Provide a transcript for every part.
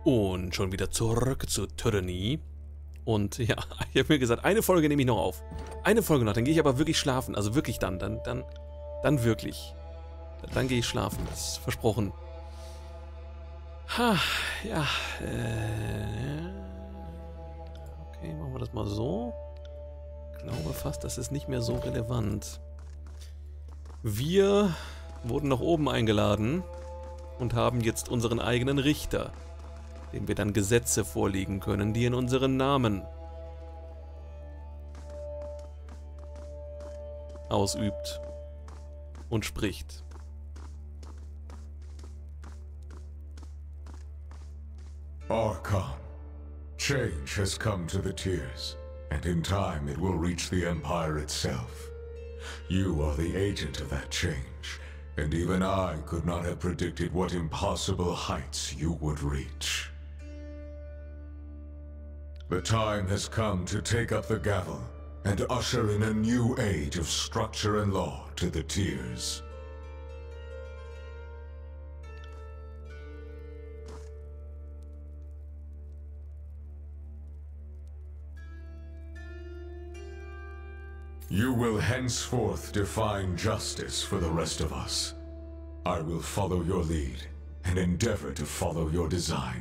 Und schon wieder zurück zur Tyrannie. Und ja, ich habe mir gesagt, eine Folge nehme ich noch auf. Eine Folge noch, dann gehe ich aber wirklich schlafen. Also wirklich dann wirklich. Dann gehe ich schlafen, das ist versprochen. Ha, ja. Okay, machen wir das mal so. Ich glaube fast, das ist nicht mehr so relevant. Wir wurden nach oben eingeladen und haben jetzt unseren eigenen Richter, dem wir dann Gesetze vorlegen können, die in unseren Namen ausübt und spricht. Archon, change has come to the Tears, and in time it will reach the Empire itself. You are the agent of that change, and even I could not have predicted what impossible heights you would reach. The time has come to take up the gavel and usher in a new age of structure and law to the Tears. You will henceforth define justice for the rest of us. I will follow your lead and endeavor to follow your design.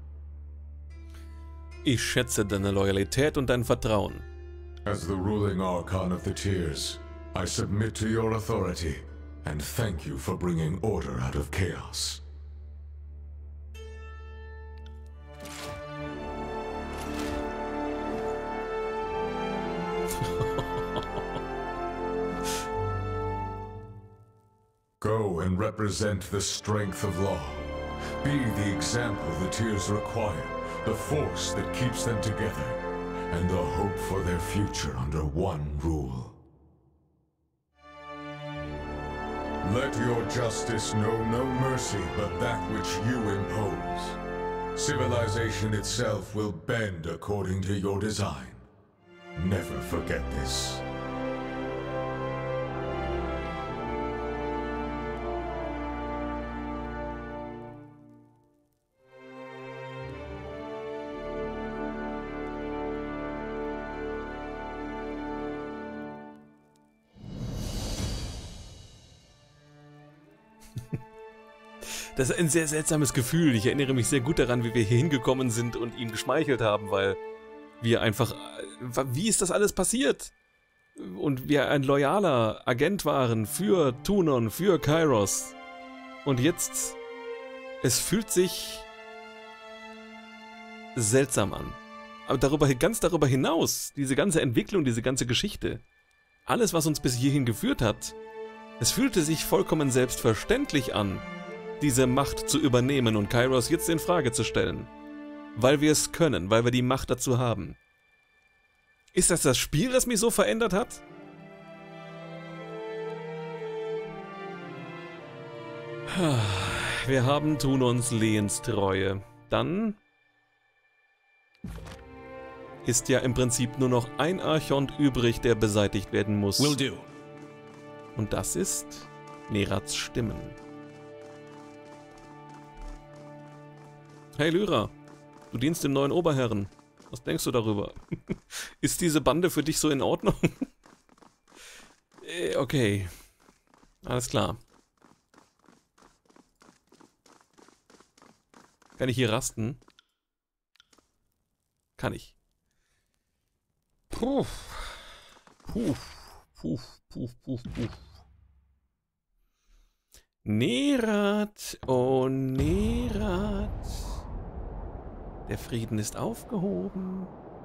Ich schätze deine Loyalität und dein Vertrauen. As the ruling Archon of the Tears, I submit to your authority and thank you for bringing order out of chaos. Go and represent the strength of law. Be the example the Tears require, the force that keeps them together, and the hope for their future under one rule. Let your justice know no mercy but that which you impose. Civilization itself will bend according to your design. Never forget this. Das ist ein sehr seltsames Gefühl. Ich erinnere mich sehr gut daran, wie wir hier hingekommen sind und ihm geschmeichelt haben, weil wir einfach... Wie ist das alles passiert? Und wir ein loyaler Agent waren für Tunon, für Kairos. Und jetzt... Es fühlt sich seltsam an. Aber ganz darüber hinaus, diese ganze Entwicklung, diese ganze Geschichte, alles, was uns bis hierhin geführt hat, es fühlte sich vollkommen selbstverständlich an, diese Macht zu übernehmen und Kairos jetzt in Frage zu stellen. Weil wir es können, weil wir die Macht dazu haben. Ist das Spiel, das mich so verändert hat? Wir haben Tunons Lehenstreue. Dann ist ja im Prinzip nur noch ein Archont übrig, der beseitigt werden muss. Will do. Und das ist Nerats Stimmen. Hey Lyra, du dienst dem neuen Oberherren. Was denkst du darüber? Ist diese Bande für dich so in Ordnung? Okay. Alles klar. Kann ich hier rasten? Kann ich. Puh. Puh. Puh. Puh. Puh. Puh. Nerat, oh Nerat. Der Frieden ist aufgehoben.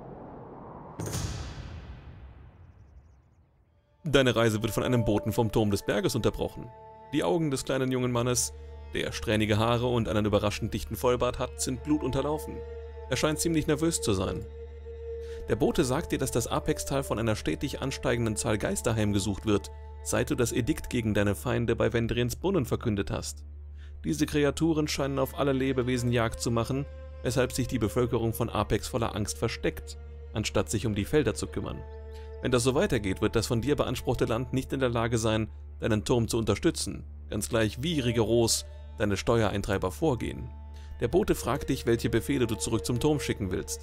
Deine Reise wird von einem Boten vom Turm des Berges unterbrochen. Die Augen des kleinen jungen Mannes, der strähnige Haare und einen überraschend dichten Vollbart hat, sind blutunterlaufen. Er scheint ziemlich nervös zu sein. Der Bote sagt dir, dass das Apextal von einer stetig ansteigenden Zahl Geister heimgesucht wird, seit du das Edikt gegen deine Feinde bei Vendriens Brunnen verkündet hast. Diese Kreaturen scheinen auf alle Lebewesen Jagd zu machen, weshalb sich die Bevölkerung von Apex voller Angst versteckt, anstatt sich um die Felder zu kümmern. Wenn das so weitergeht, wird das von dir beanspruchte Land nicht in der Lage sein, deinen Turm zu unterstützen, ganz gleich wie rigoros deine Steuereintreiber vorgehen. Der Bote fragt dich, welche Befehle du zurück zum Turm schicken willst.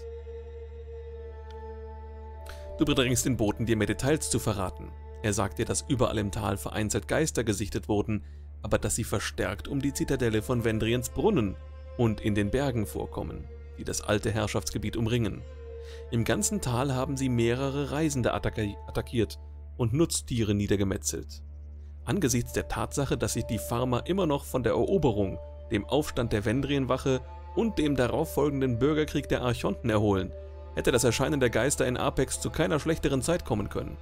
Du bedrängst den Boten, dir mehr Details zu verraten. Er sagt dir, dass überall im Tal vereinzelt Geister gesichtet wurden, aber dass sie verstärkt um die Zitadelle von Vendriens Brunnen und in den Bergen vorkommen, die das alte Herrschaftsgebiet umringen. Im ganzen Tal haben sie mehrere Reisende attackiert und Nutztiere niedergemetzelt. Angesichts der Tatsache, dass sich die Farmer immer noch von der Eroberung, dem Aufstand der Vendrienwache und dem darauffolgenden Bürgerkrieg der Archonten erholen, hätte das Erscheinen der Geister in Apex zu keiner schlechteren Zeit kommen können.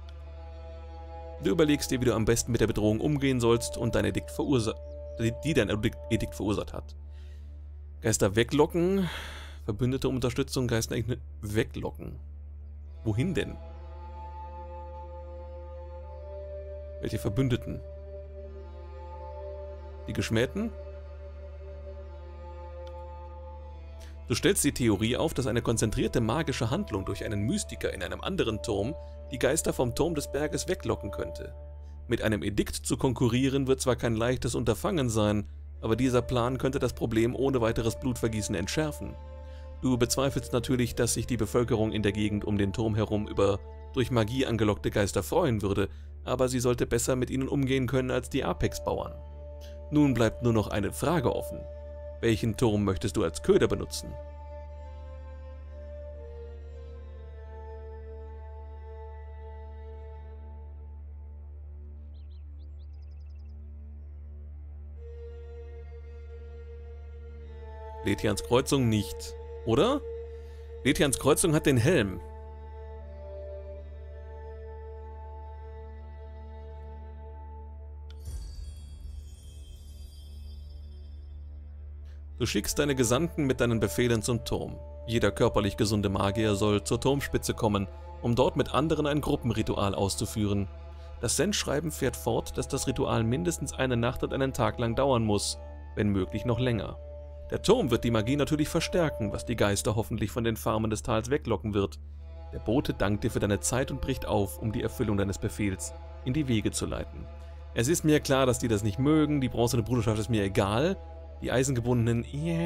Du überlegst dir, wie du am besten mit der Bedrohung umgehen sollst und dein Edikt die dein Edikt verursacht hat. Geister weglocken, Verbündete um Unterstützung, Geister weglocken. Wohin denn? Welche Verbündeten? Die Geschmähten? Du stellst die Theorie auf, dass eine konzentrierte magische Handlung durch einen Mystiker in einem anderen Turm die Geister vom Turm des Berges weglocken könnte. Mit einem Edikt zu konkurrieren wird zwar kein leichtes Unterfangen sein, aber dieser Plan könnte das Problem ohne weiteres Blutvergießen entschärfen. Du bezweifelst natürlich, dass sich die Bevölkerung in der Gegend um den Turm herum über durch Magie angelockte Geister freuen würde, aber sie sollte besser mit ihnen umgehen können als die Apex-Bauern. Nun bleibt nur noch eine Frage offen. Welchen Turm möchtest du als Köder benutzen? Lethians Kreuzung nicht, oder? Lethians Kreuzung hat den Helm. Du schickst deine Gesandten mit deinen Befehlen zum Turm. Jeder körperlich gesunde Magier soll zur Turmspitze kommen, um dort mit anderen ein Gruppenritual auszuführen. Das Sendschreiben fährt fort, dass das Ritual mindestens eine Nacht und einen Tag lang dauern muss, wenn möglich noch länger. Der Turm wird die Magie natürlich verstärken, was die Geister hoffentlich von den Farmen des Tals weglocken wird. Der Bote dankt dir für deine Zeit und bricht auf, um die Erfüllung deines Befehls in die Wege zu leiten. Es ist mir klar, dass die das nicht mögen, die bronzene Bruderschaft ist mir egal, die Eisengebundenen,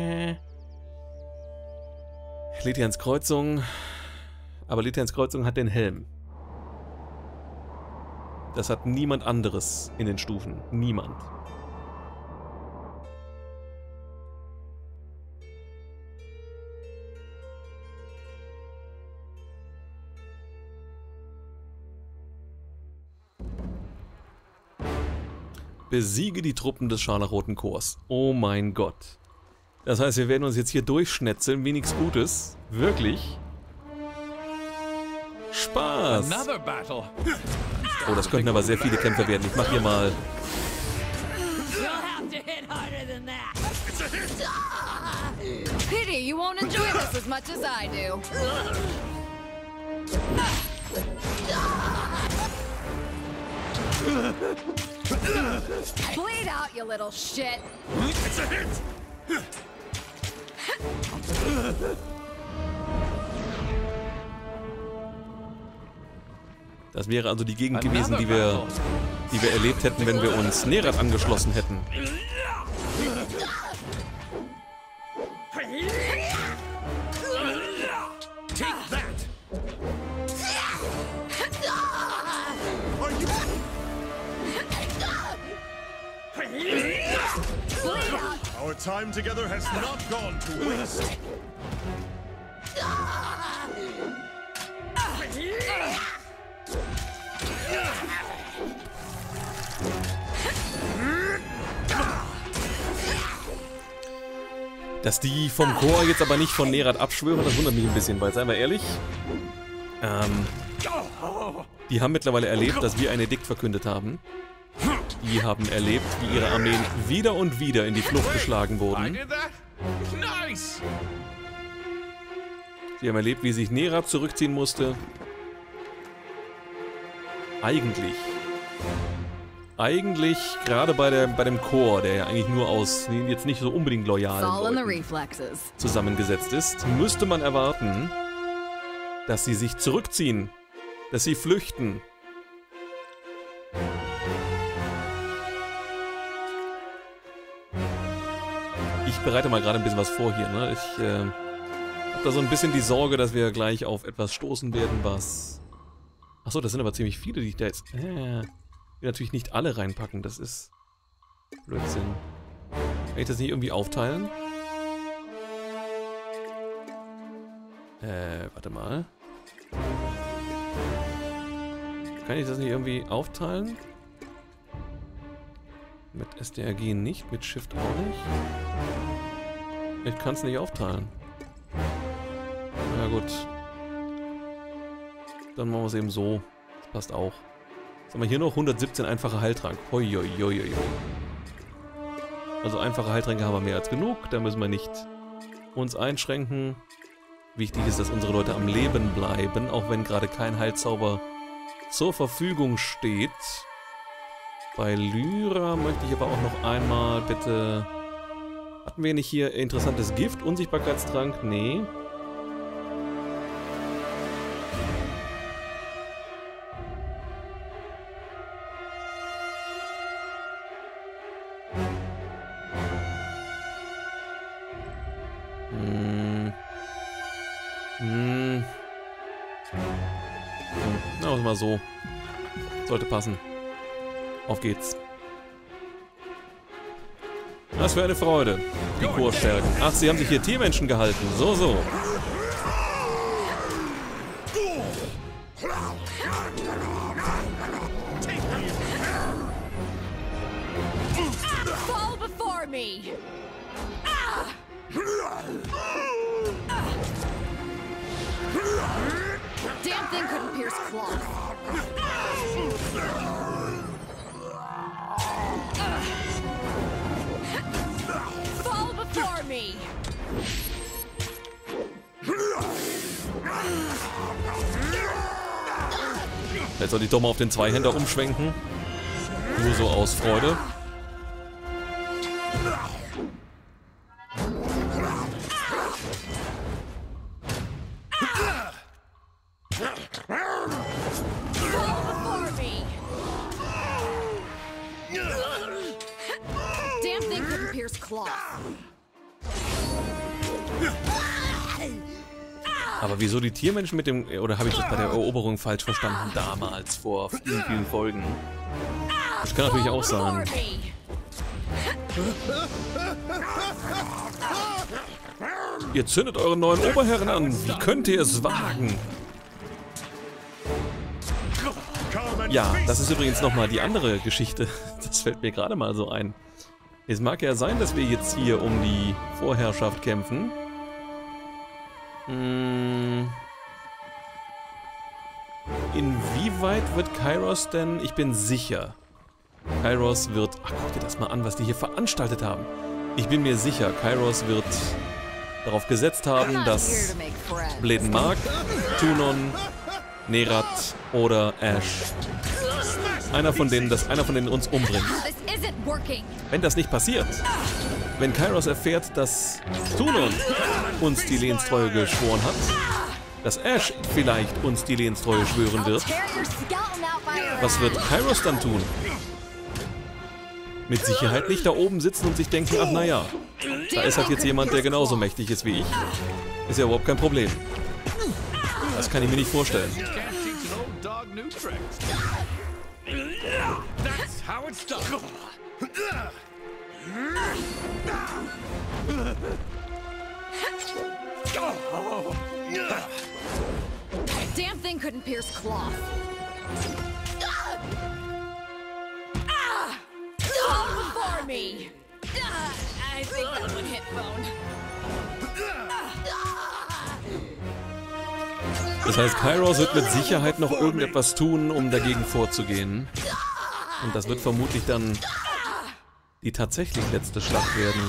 Lethians Kreuzung, aber Lethians Kreuzung hat den Helm. Das hat niemand anderes in den Stufen, niemand. Besiege die Truppen des Scharlachroten Korps. Oh mein Gott. Das heißt, wir werden uns jetzt hier durchschnetzeln, wie nichts Gutes. Wirklich. Spaß. Oh, das könnten aber sehr viele Kämpfer werden. Ich mach hier mal... Pity, you won't enjoy this as much as I do. Bleed out, you little shit. It's a hit! Das wäre also die Gegend gewesen, die wir erlebt hätten, wenn wir uns Nerat angeschlossen hätten. Our time together has not gone to waste. Dass die vom Chor jetzt aber nicht von Nerat abschwören, das wundert mich ein bisschen, weil, seien wir ehrlich, die haben mittlerweile erlebt, dass wir ein Edikt verkündet haben. Die haben erlebt, wie ihre Armeen wieder und wieder in die Flucht geschlagen wurden. Sie haben erlebt, wie sich Nerat zurückziehen musste. Eigentlich, gerade bei dem Chor, der ja eigentlich nur aus jetzt nicht so unbedingt loyalen Leuten zusammengesetzt ist, müsste man erwarten, dass sie sich zurückziehen, dass sie flüchten. Ich bereite mal gerade ein bisschen was vor hier, ne? Ich habe da so ein bisschen die Sorge, dass wir gleich auf etwas stoßen werden, was... Achso, das sind aber ziemlich viele, die ich da jetzt... Ich will natürlich nicht alle reinpacken, das ist... Blödsinn. Kann ich das nicht irgendwie aufteilen? Warte mal. Kann ich das nicht irgendwie aufteilen? Mit SDRG nicht, mit Shift auch nicht. Ich kann es nicht aufteilen. Na gut. Dann machen wir es eben so. Das passt auch. Jetzt haben wir hier noch 117 einfache Heiltrank. Hoi, hoi, hoi, hoi. Also einfache Heiltränke haben wir mehr als genug. Da müssen wir nicht uns einschränken. Wichtig ist, dass unsere Leute am Leben bleiben, auch wenn gerade kein Heilzauber zur Verfügung steht. Bei Lyra möchte ich aber auch noch einmal bitte... Hatten wir nicht hier interessantes Gift? Unsichtbarkeitstrank? Nee. Na, mal so. Sollte passen. Auf geht's. Was für eine Freude. Die Chorstärken. Ach, sie haben sich hier Tiermenschen gehalten. So, so. Fall before me. Damn thing couldn't pierce cloth. Fall before me. Jetzt soll ich doch mal auf den Zweihänder umschwenken. Nur so aus Freude. Aber wieso die Tiermenschen mit dem... Oder habe ich das bei der Eroberung falsch verstanden? Damals, vor vielen, vielen Folgen. Das kann natürlich auch sein. Ihr zündet euren neuen Oberherren an. Wie könnt ihr es wagen? Ja, das ist übrigens nochmal die andere Geschichte. Das fällt mir gerade mal so ein. Es mag ja sein, dass wir jetzt hier um die Vorherrschaft kämpfen. Inwieweit wird Kairos denn... Ich bin sicher. Kairos wird... Ach, guck dir das mal an, was die hier veranstaltet haben. Ich bin mir sicher, Kairos wird darauf gesetzt haben, dass Bläden Mark, Tunon, Nerat oder Ash... Einer von denen uns umbringt. Wenn das nicht passiert, wenn Kairos erfährt, dass Tunon uns die Lehnstreue geschworen hat, dass Ash vielleicht uns die Lehnstreue schwören wird, was wird Kairos dann tun? Mit Sicherheit nicht da oben sitzen und sich denken, ach naja, da ist halt jetzt jemand, der genauso mächtig ist wie ich. Ist ja überhaupt kein Problem. Das kann ich mir nicht vorstellen. Damn thing couldn't pierce cloth. Fall before me. I think that would hit bone. Das heißt, Kairos wird mit Sicherheit noch irgendetwas tun, um dagegen vorzugehen. Und das wird vermutlich dann die tatsächlich letzte Schlacht werden.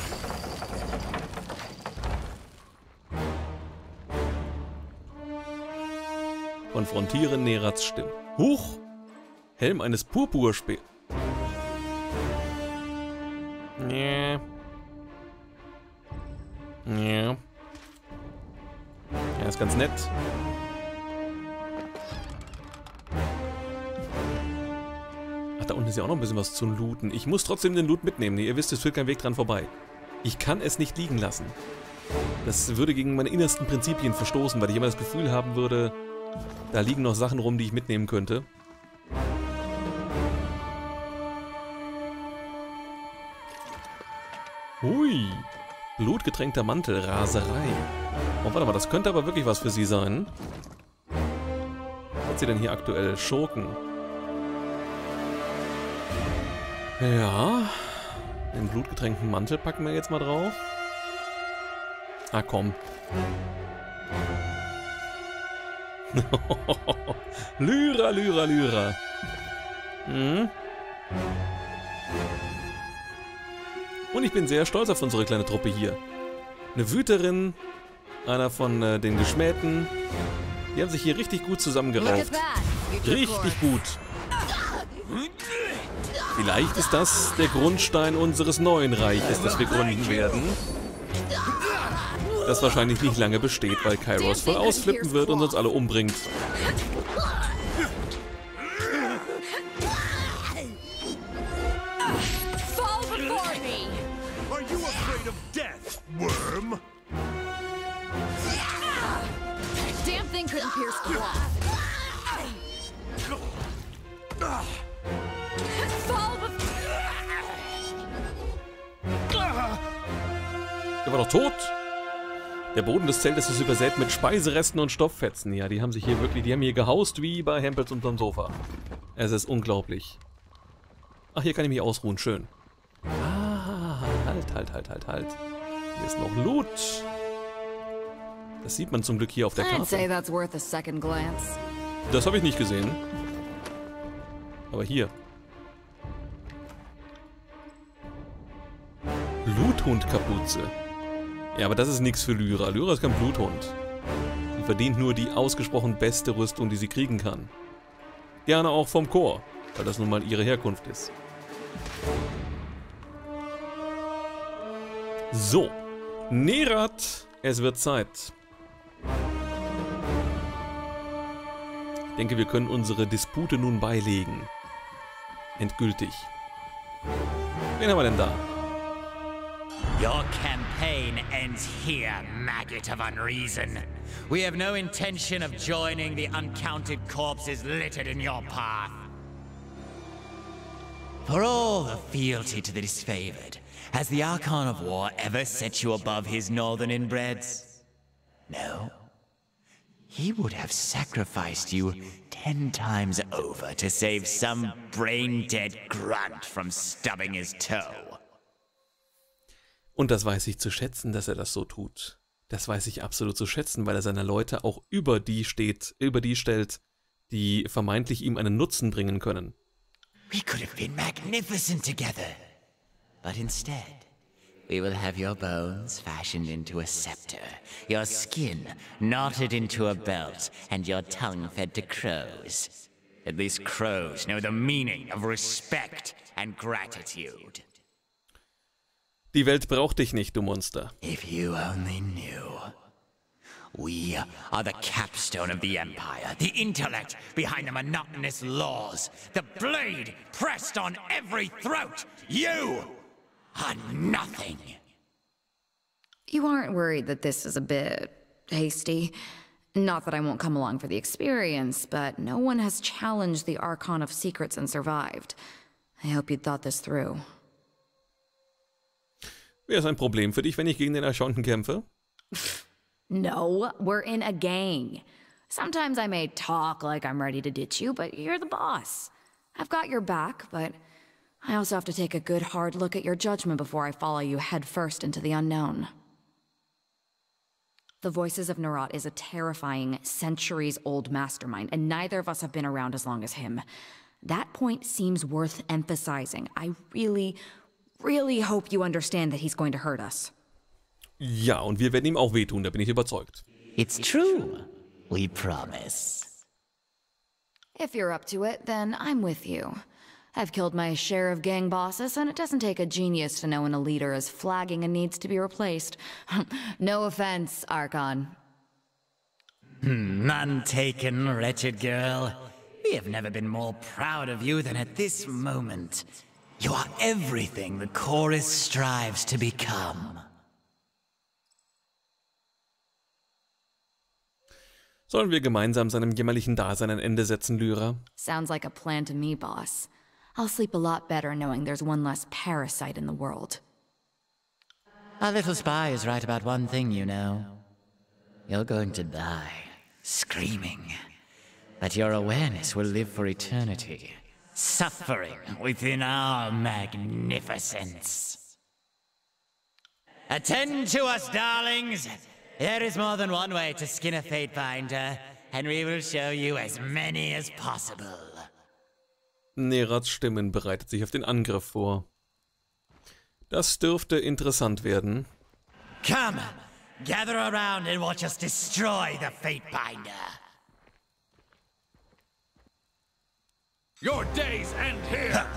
Konfrontiere Nerats Stimme. Huch! Helm eines Purpurspeers. Ja. Ja. Ja, ist ganz nett. Ach, da unten ist ja auch noch ein bisschen was zu looten. Ich muss trotzdem den Loot mitnehmen. Ihr wisst, es führt kein Weg dran vorbei. Ich kann es nicht liegen lassen. Das würde gegen meine innersten Prinzipien verstoßen, weil ich immer das Gefühl haben würde, da liegen noch Sachen rum, die ich mitnehmen könnte. Hui. Blutgetränkter Mantel, Raserei. Oh, warte mal, das könnte aber wirklich was für sie sein. Was hat sie denn hier aktuell? Schurken. Ja. Den blutgetränkten Mantel packen wir jetzt mal drauf. Ah, komm. Lyra, Lyra, Lyra. Hm. Und ich bin sehr stolz auf unsere kleine Truppe hier. Eine Wüterin, einer von den Geschmähten. Die haben sich hier richtig gut zusammengerauft. Richtig gut. Vielleicht ist das der Grundstein unseres neuen Reiches, das wir gründen werden. Das wahrscheinlich nicht lange besteht, weil Kairos voll ausflippen wird und uns alle umbringt. Der war doch tot. Der Boden des Zeltes ist übersät mit Speiseresten und Stofffetzen. Ja, die haben sich hier wirklich, die haben hier gehaust wie bei Hempels unterm Sofa. Es ist unglaublich. Ach, hier kann ich mich ausruhen, schön. Ah, halt. Hier ist noch Loot. Das sieht man zum Glück hier auf der Karte. Das habe ich nicht gesehen. Aber hier. Bluthundkapuze. Ja, aber das ist nichts für Lyra. Lyra ist kein Bluthund. Sie verdient nur die ausgesprochen beste Rüstung, die sie kriegen kann. Gerne auch vom Chor, weil das nun mal ihre Herkunft ist. So. Nerat, es wird Zeit. Ich denke, wir können unsere Dispute nun beilegen. Endgültig. Wen haben wir denn da? Your campaign ends here, maggot of unreason. We have no intention of joining the uncounted corpses littered in your path. For all the fealty to the disfavored, has the Archon of War ever set you above his northern inbreds? No? He would have sacrificed you 10 times over to save some brain-dead grunt from stubbing his toe. Und das weiß ich zu schätzen, dass er das so tut. Das weiß ich absolut zu schätzen, weil er seine Leute auch über die stellt, die vermeintlich ihm einen Nutzen bringen können. We could have been magnificent together. But instead, we will have your bones fashioned into a scepter, your skin knotted into a belt, and your tongue fed to crows. At least crows know the meaning of respect and gratitude. Die Welt braucht dich nicht, du Monster. If you only knew. We are the capstone of the Empire, the intellect behind the monotonous laws, the blade pressed on every throat. You are nothing. You aren't worried that this is a bit hasty? Not that I won't come along for the experience, but no one has challenged the Archon of Secrets and survived. I hope you'd thought this through. Wäre es ein Problem für dich, wenn ich gegen den Archonten kämpfe? No, we're in a gang. Sometimes I may talk like I'm ready to ditch you, but you're the boss. I've got your back, but I also have to take a good hard look at your judgment before I follow you headfirst into the unknown. The Voices of Nerat is a terrifying, centuries-old mastermind, and neither of us have been around as long as him. That point seems worth emphasizing. I really hope you understand that he's going to hurt us. Ja, und wir werden ihm auch wehtun, da bin ich überzeugt. It's true. We promise. If you're up to it, then I'm with you. I've killed my share of gang bosses, and it doesn't take a genius to know when a leader is flagging and needs to be replaced. No offense, Archon. None taken, wretched girl. We have never been more proud of you than at this moment. You are everything the chorus strives to become. Sollen wir gemeinsam seinem jämmerlichen Dasein ein Ende setzen, Lyra? Sounds like a plan to me, boss. I'll sleep a lot better knowing there's one less parasite in the world. Our little spy is right about one thing, you know. You're going to die, screaming. But your awareness will live for eternity, suffering within our magnificence. Attend to us, darlings! There is more than one way to skin a Fatebinder, and we will show you as many as possible. Nerats Stimmen bereitet sich auf den Angriff vor. Das dürfte interessant werden. Come, gather around and watch us destroy the Fatebinder. Your days end here!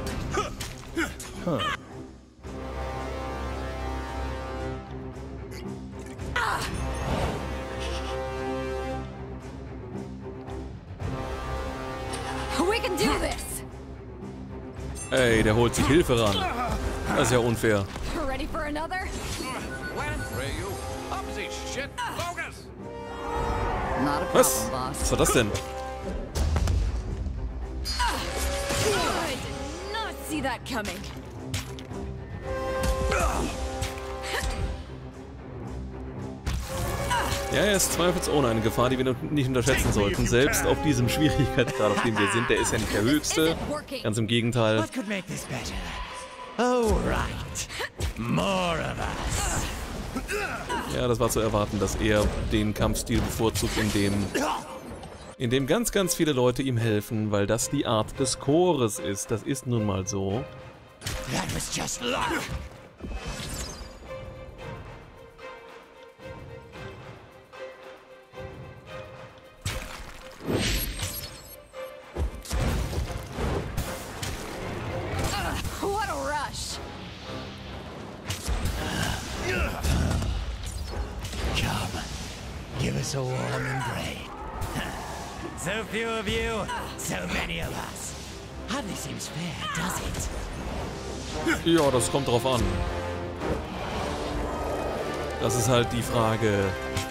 We can do this! Ey, der holt sich Hilfe ran. Das ist ja unfair. Ready for another? Not a problem, Was? boss. Was war das denn? I did not see that coming. Ja, er ist zweifelsohne eine Gefahr, die wir nicht unterschätzen sollten. Selbst auf diesem Schwierigkeitsgrad, auf dem wir sind, der ist ja nicht der höchste. Ganz im Gegenteil. What could make this better? Oh, right. More of us. Ja, das war zu erwarten, dass er den Kampfstil bevorzugt, in dem ganz, ganz viele Leute ihm helfen, weil das die Art des Chores ist. Das ist nun mal so. That was just luck. What a rush! Come, give us a warm embrace. So few of you, so many of us. Hardly seems fair, does it? Ja, das kommt drauf an. Das ist halt die Frage.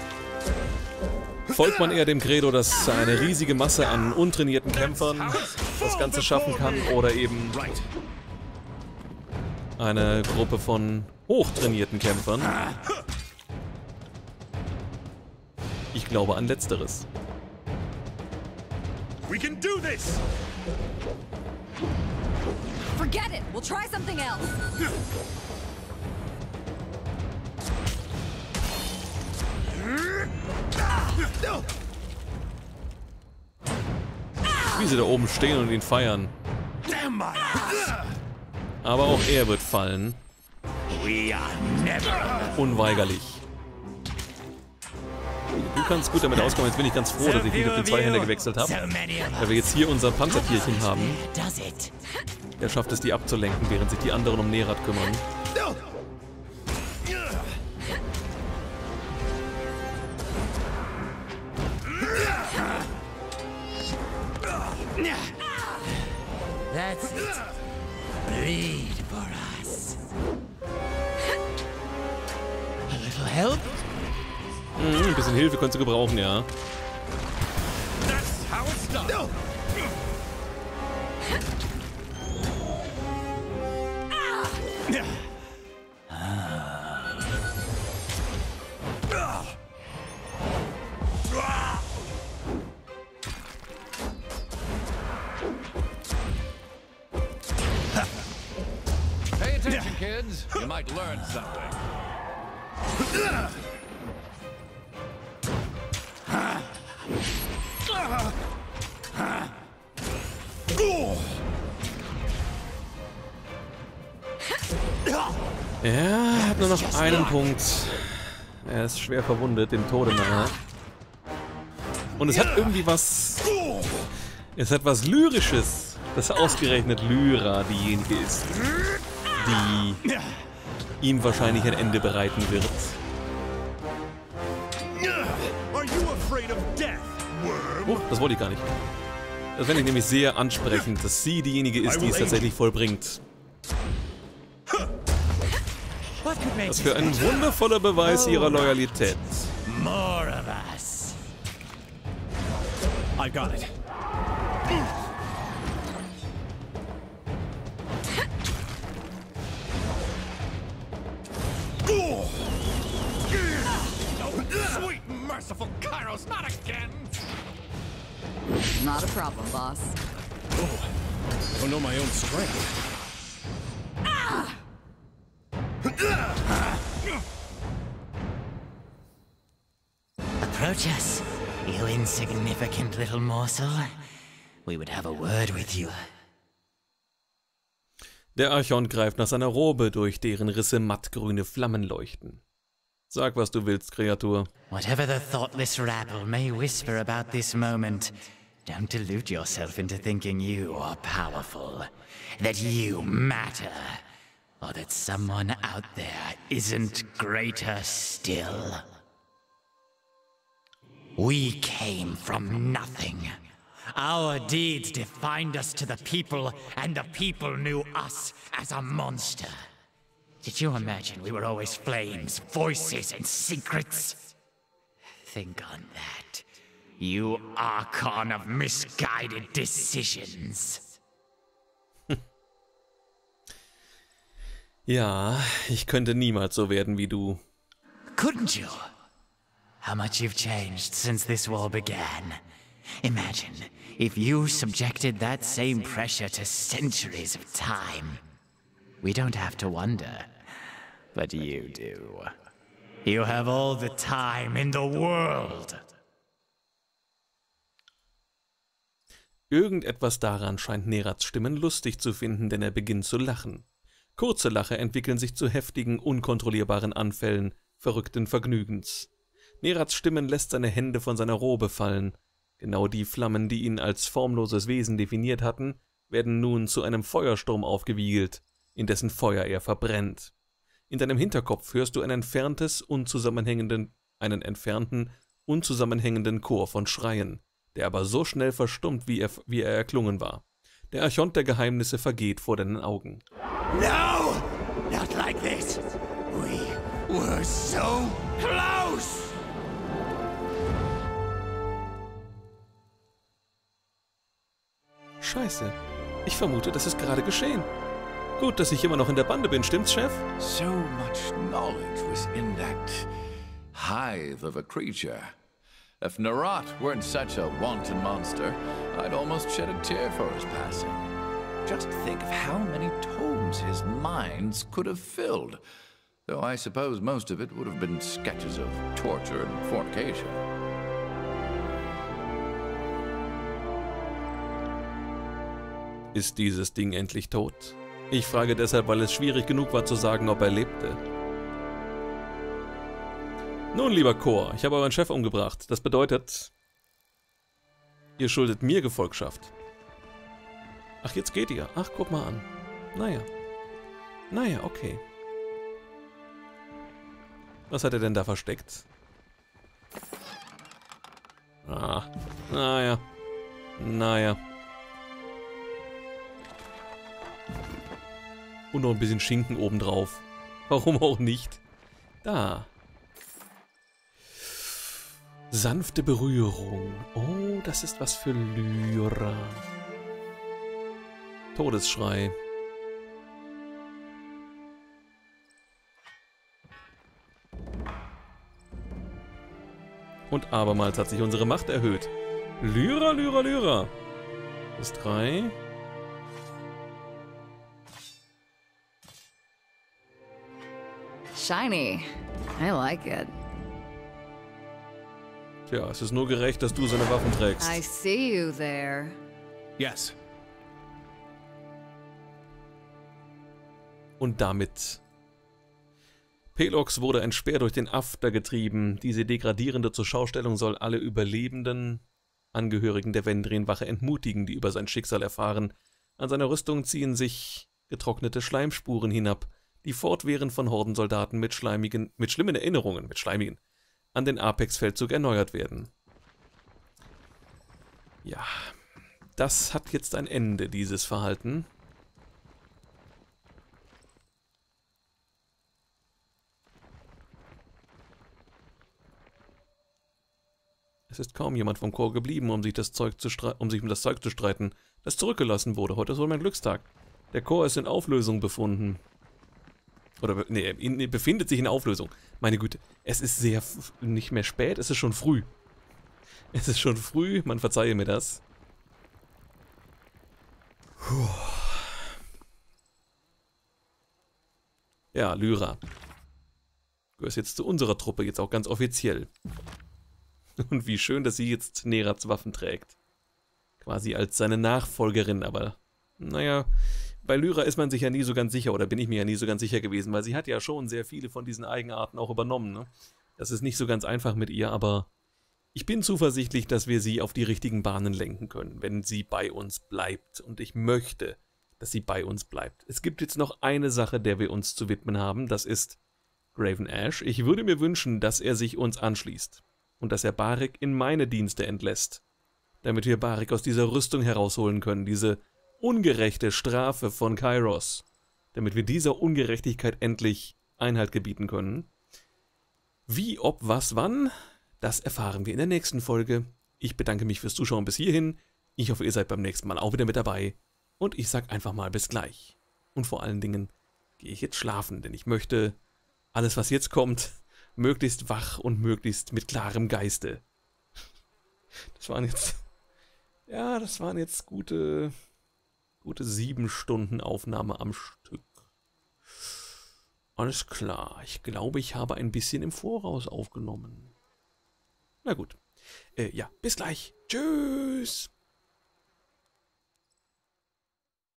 Folgt man eher dem Credo, dass eine riesige Masse an untrainierten Kämpfern das Ganze schaffen kann, oder eben eine Gruppe von hochtrainierten Kämpfern? Ich glaube an Letzteres. We can do this! Forget it! We'll try something else! Wie sie da oben stehen und ihn feiern. Damn my ass! Aber auch er wird fallen. We are never. Unweigerlich. Du kannst gut damit auskommen. Jetzt bin ich ganz froh, dass ich nicht auf den Zweihänder gewechselt habe. So many of us. Weil wir jetzt hier unser Panzertierchen haben. Does it? Er schafft es, die abzulenken, während sich die anderen um Nerat kümmern. That's it. Bleed for us. A little help? Ein bisschen Hilfe könntest du gebrauchen, ja. That's how it's done! Pay attention, kids. You might learn something. Er hat nur noch einen Punkt. Er ist schwer verwundet, dem Tode nahe. Und es hat irgendwie was... Es hat was Lyrisches, dass ausgerechnet Lyra diejenige ist, die ihm wahrscheinlich ein Ende bereiten wird. Are you afraid of death, worm? Oh, das wollte ich gar nicht. Das fände ich nämlich sehr ansprechend, dass sie diejenige ist, die es tatsächlich vollbringt. Was für ein wundervoller Beweis ihrer Loyalität. More of us. I got it. Sweet merciful Kairos, not again! Not a problem, boss. I don't know my own strength. Approach us, you insignificant little morsel. We would have a word with you. Der Archont greift nach seiner Robe, durch deren Risse mattgrüne Flammen leuchten. Sag, was du willst, Kreatur. Whatever the thoughtless rabble may whisper about this moment, don't delude yourself into thinking you are powerful, that you matter, or that someone out there isn't greater still. We came from nothing. Our deeds defined us to the people, and the people knew us as a monster. Did you imagine we were always flames, voices, and secrets? Think on that. You Archon of misguided decisions. Ja, ich könnte niemals so werden wie du. Couldn't you? How much you've changed since this war began. Imagine if you subjected that same pressure to centuries of time. We don't have to wonder, but you do. You have all the time in the world. Irgendetwas daran scheint Nerats Stimmen lustig zu finden, denn er beginnt zu lachen. Kurze Lacher entwickeln sich zu heftigen, unkontrollierbaren Anfällen verrückten Vergnügens. Nerats Stimmen lässt seine Hände von seiner Robe fallen. Genau die Flammen, die ihn als formloses Wesen definiert hatten, werden nun zu einem Feuersturm aufgewiegelt, in dessen Feuer er verbrennt. In deinem Hinterkopf hörst du einen entfernten, unzusammenhängenden Chor von Schreien, der aber so schnell verstummt, wie er erklungen war. Der Archont der Geheimnisse vergeht vor deinen Augen. No! Not like this! We were so close! Scheiße. Ich vermute, das ist gerade geschehen. Gut, dass ich immer noch in der Bande bin, stimmt's, Chef? So much knowledge was in that hive of a creature. If Nerat weren't such a wanton monster, I'd almost shed a tear for his passing. Just think of how many tomes his minds could have filled. Though I suppose most of it would have been sketches of torture and fornication. Ist dieses Ding endlich tot? Ich frage deshalb, weil es schwierig genug war zu sagen, ob er lebte. Nun, lieber Chor, ich habe euren Chef umgebracht. Das bedeutet, ihr schuldet mir Gefolgschaft. Ach, jetzt geht ihr. Ach, guck mal an. Naja, okay. Was hat er denn da versteckt? Ah, naja. Und noch ein bisschen Schinken obendrauf. Warum auch nicht? Da. Sanfte Berührung. Oh, das ist was für Lyra. Todesschrei. Und abermals hat sich unsere Macht erhöht. Lyra, Lyra, Lyra. Das ist 3. Shiny. I like it. Tja, es ist nur gerecht, dass du seine Waffen trägst. I see you there. Yes. Und damit. Pelox wurde ein Speer durch den After getrieben. Diese degradierende Zurschaustellung soll alle überlebenden Angehörigen der Vendrienwache entmutigen, die über sein Schicksal erfahren. An seiner Rüstung ziehen sich getrocknete Schleimspuren hinab, die fortwährend von Hordensoldaten mit schlimmen Erinnerungen, an den Apex-Feldzug erneuert werden. Ja, das hat jetzt ein Ende, dieses Verhalten. Es ist kaum jemand vom Chor geblieben, um sich um das Zeug zu streiten, das zurückgelassen wurde. Heute ist wohl mein Glückstag. Der Chor ist in Auflösung befunden. Oder, nee, befindet sich in Auflösung. Meine Güte, es ist nicht mehr spät, es ist schon früh. Es ist schon früh, man verzeihe mir das. Puh. Ja, Lyra. Du gehörst jetzt zu unserer Truppe, jetzt auch ganz offiziell. Und wie schön, dass sie jetzt Nerats Waffen trägt. Quasi als seine Nachfolgerin, aber naja, bei Lyra ist man sich ja nie so ganz sicher, oder bin ich mir ja nie so ganz sicher gewesen, weil sie hat ja schon sehr viele von diesen Eigenarten auch übernommen, ne? Das ist nicht so ganz einfach mit ihr, aber ich bin zuversichtlich, dass wir sie auf die richtigen Bahnen lenken können, wenn sie bei uns bleibt. Und ich möchte, dass sie bei uns bleibt. Es gibt jetzt noch eine Sache, der wir uns zu widmen haben, das ist Graven Ash. Ich würde mir wünschen, dass er sich uns anschließt und dass er Barik in meine Dienste entlässt, damit wir Barik aus dieser Rüstung herausholen können, diese ungerechte Strafe von Kairos, damit wir dieser Ungerechtigkeit endlich Einhalt gebieten können. Wie, ob, was, wann, das erfahren wir in der nächsten Folge. Ich bedanke mich fürs Zuschauen bis hierhin. Ich hoffe, ihr seid beim nächsten Mal auch wieder mit dabei. Und ich sag einfach mal bis gleich. Und vor allen Dingen gehe ich jetzt schlafen, denn ich möchte alles, was jetzt kommt, möglichst wach und möglichst mit klarem Geiste. Das waren jetzt gute 7 Stunden Aufnahme am Stück. Alles klar, ich glaube, ich habe ein bisschen im Voraus aufgenommen. Na gut. Ja, bis gleich. Tschüss.